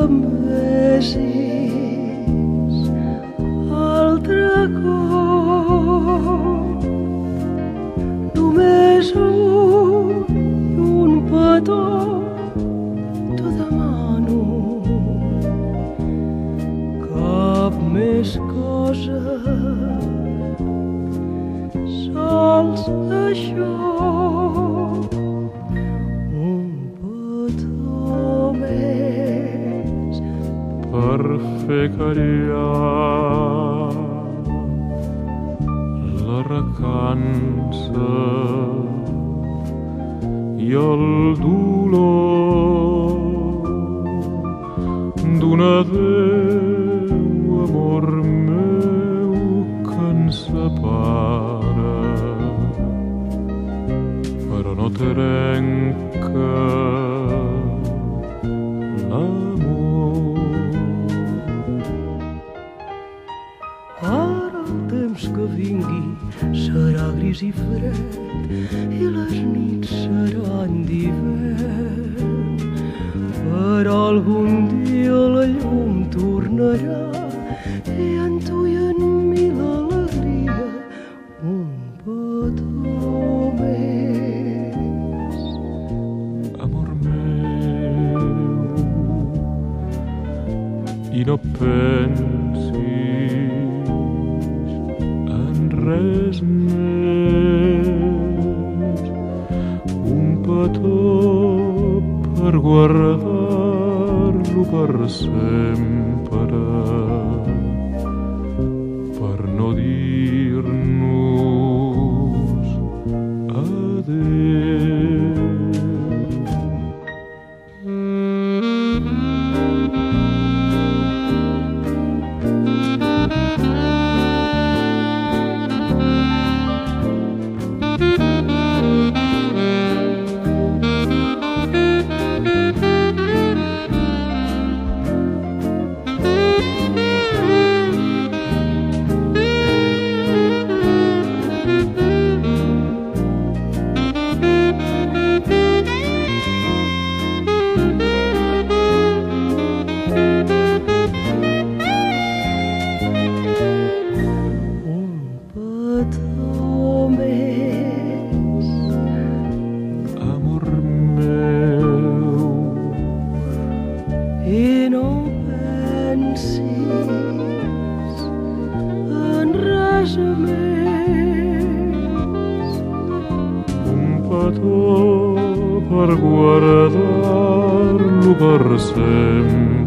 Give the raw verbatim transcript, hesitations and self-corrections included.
promesis altre cop. Només un i un petó te demano, cap més cosa, sols això. Per fer callar la recança i el dolor d'un adéu, amor meu, que ens separa, però no trenca Ara el temps que vingui serà gris i fred i les nits seran d'hivern, però algun dia la llum tornarà i en tu i en mi l'alegria, un petó més. Amor meu, i no pensis res més, un petó per guardar-lo per sempre, per no dir-nos adéu. I no pensis en res més, un petó per guardar-lo per sempre.